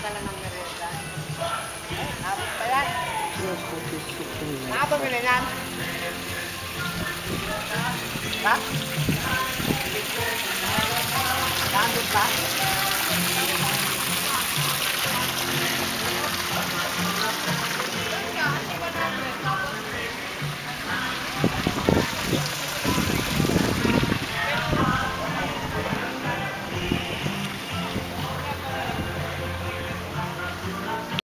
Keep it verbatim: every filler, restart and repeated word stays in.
magdala ng merenda. Eh, abot pa yan. Nakapamili yan. Ha? Nakapamili pa?